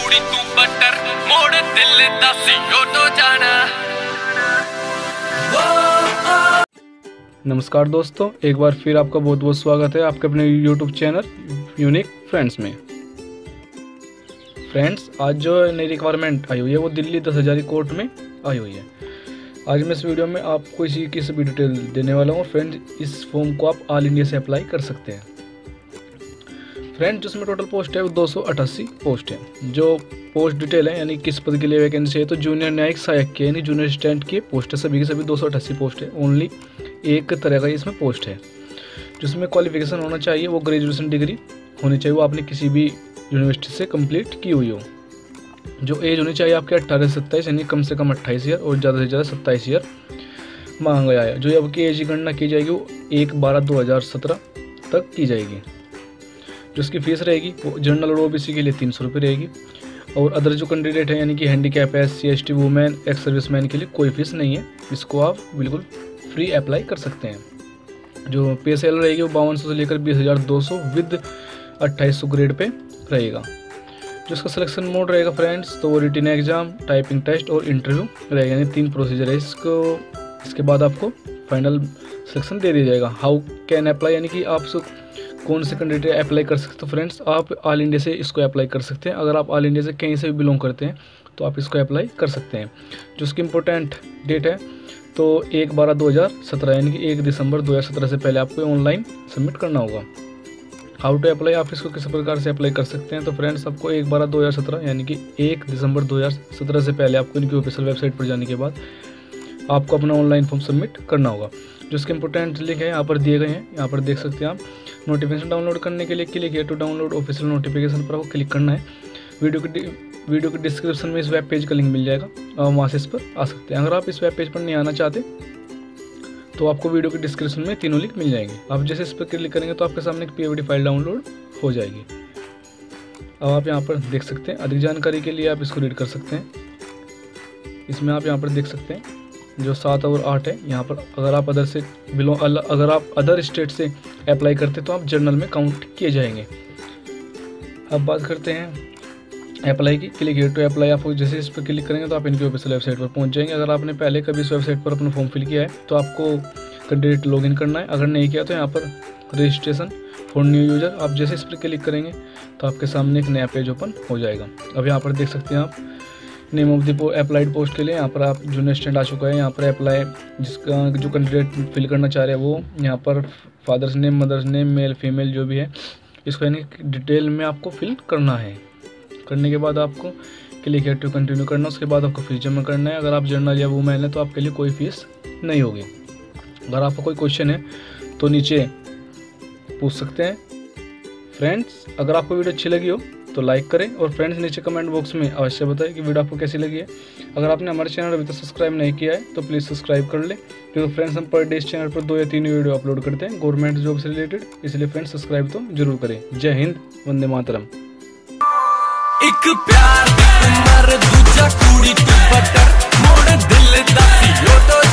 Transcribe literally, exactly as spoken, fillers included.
कुड़ी तू बटर मोड़ दिल दा सीओ तो जाना। नमस्कार दोस्तों, एक बार फिर आपका बहुत बहुत स्वागत है आपके अपने यूट्यूब चैनल यूनिक फ्रेंड्स में। फ्रेंड्स, आज जो नई रिक्वायरमेंट आई हुई है वो दिल्ली दस हज़ारी कोर्ट में आई हुई है। आज मैं इस वीडियो में आपको इसी की सभी डिटेल देने वाला हूँ। फ्रेंड्स, इस फॉर्म को आप ऑल इंडिया से अप्लाई कर सकते हैं। फ्रेंड्स, जिसमें टोटल पोस्ट है वो दो सौ अट्ठासी पोस्ट है। जो पोस्ट डिटेल है यानी किस पद के लिए वैकेंसी है, तो जूनियर न्यायिक सहायक के यानी जूनियर असिस्टेंट की पोस्ट है। सभी के सभी दो सौ अट्ठासी पोस्ट है। ओनली एक तरह का इसमें पोस्ट है। जिसमें क्वालिफिकेशन होना चाहिए वो ग्रेजुएशन डिग्री होनी चाहिए, वो आपने किसी भी यूनिवर्सिटी से कंप्लीट की हुई हो। जो एज होनी चाहिए आपके अट्ठारह से सत्ताईस यानी कम से कम अट्ठाईस ईयर और ज़्यादा से ज़्यादा सत्ताईस ईयर मांगा गया है। जो अब की एज की गणना की जाएगी वो एक बारह दो हज़ार सत्रह तक की जाएगी। जो इसकी फीस रहेगी वो जनरल और ओबीसी के लिए तीन सौ रुपये रहेगी। और अदर जो कैंडिडेट है यानी कि हैंडीकैप है, S C S T women, ex serviceman के लिए कोई फीस नहीं है। इसको आप बिल्कुल फ्री अप्लाई कर सकते हैं। जो पे सेल रहेगी वो बावन सौ से लेकर बीस हज़ार दो सौ विद अट्ठाईस सौ ग्रेड पे रहेगा। जो इसका सिलेक्शन मोड रहेगा फ्रेंड्स, तो वो रिटन एग्जाम, टाइपिंग टेस्ट और इंटरव्यू रहेगा, यानी तीन प्रोसीजर है। इसको इसके बाद आपको फाइनल सिलेक्शन दे दिया जाएगा। हाउ कैन अप्लाई यानी कि आप कौन से कैंडिडेट अप्लाई कर सकते हो। फ्रेंड्स, आप ऑल इंडिया से इसको अप्लाई कर सकते हैं। अगर आप ऑल इंडिया से कहीं से भी बिलोंग करते हैं तो आप इसको अप्लाई कर सकते हैं। जो इसकी इम्पोर्टेंट डेट है तो एक बारह दो हज़ार सत्रह यानी कि एक दिसंबर दो हज़ार सत्रह से पहले आपको ऑनलाइन सबमिट करना होगा। हाउ टू अप्लाई, आप इसको किस प्रकार से अप्लाई कर सकते हैं। तो फ्रेंड्स, आपको एक बारह दो हज़ार सत्रह यानी कि एक दिसंबर दो हज़ार सत्रह से पहले आपको इनकी ऑफिशियल वेबसाइट पर जाने के बाद आपको अपना ऑनलाइन फॉर्म सबमिट करना होगा। जो इसके इंपॉर्टेंट लिंक है यहाँ पर दिए गए हैं, यहाँ पर देख सकते हैं आप। नोटिफिकेशन डाउनलोड करने के लिए क्लिक है टू डाउनलोड ऑफिशियल नोटिफिकेशन पर आपको क्लिक करना है। वीडियो की वीडियो के डिस्क्रिप्शन में इस वेब पेज का लिंक मिल जाएगा, आप वहाँ से इस पर आ सकते हैं। अगर आप इस वेब पेज पर नहीं आना चाहते तो आपको वीडियो के डिस्क्रिप्शन में तीनों लिंक मिल जाएंगे। आप जैसे इस पर क्लिक करेंगे तो आपके सामने एक पीएबडी फाइल डाउनलोड हो जाएगी। अब आप यहाँ पर देख सकते हैं। अधिक जानकारी के लिए आप इसको रीड कर सकते हैं। इसमें आप यहाँ पर देख सकते हैं जो सात और आठ है, यहाँ पर अगर आप अदर से बिलोंग अगर आप अदर स्टेट से अप्लाई करते तो आप जर्नल में काउंट किए जाएंगे। अब बात करते हैं अप्लाई की। क्लिक हियर टू अप्लाई, आप जैसे इस पर क्लिक करेंगे तो आप इनकी ऑफिशियल वेबसाइट पर पहुंच जाएंगे। अगर आपने पहले कभी इस वेबसाइट पर अपना फॉर्म फिल किया है तो आपको कैंडिडेट लॉगिन करना है। अगर नहीं किया तो यहाँ पर रजिस्ट्रेशन फॉर न्यू यूजर, आप जैसे इस पर क्लिक करेंगे तो आपके सामने एक नया पेज ओपन हो जाएगा। अब यहाँ पर देख सकते हैं आप name of the applied post के लिए यहाँ पर आप जूनियर स्टूडेंट आ चुका है। यहाँ पर अप्लाई जिसका जो कैंडिडेट फिल करना चाह रहे हैं वो यहाँ पर father's name, mother's name, male female जो भी है इसको यानी डिटेल में आपको फिल करना है। करने के बाद आपको क्लिक है टू कंटिन्यू करना। उसके बाद आपको फीस जमा करना है। अगर आप जनरल या वुमेन है तो आपके लिए कोई फीस नहीं होगी। अगर आपको कोई क्वेश्चन है तो नीचे पूछ सकते हैं। फ्रेंड्स, अगर आपको वीडियो अच्छी लगी हो तो लाइक करें और फ्रेंड्स नीचे कमेंट बॉक्स में अवश्य बताएं कि वीडियो आपको कैसी लगी है। अगर आपने हमारे चैनल अभी तक सब्सक्राइब नहीं किया है तो प्लीज़ सब्सक्राइब कर लें, क्योंकि फ्रेंड्स हम पर डे इस चैनल पर दो या तीन वीडियो अपलोड करते हैं गवर्नमेंट जॉब से रिलेटेड। इसलिए फ्रेंड्स सब्सक्राइब तो जरूर करें। जय हिंद, वंदे मातरम। एक प्यार दी उमर दूजा कुड़ी तू बटर मोड़ दिल दा सीओ तो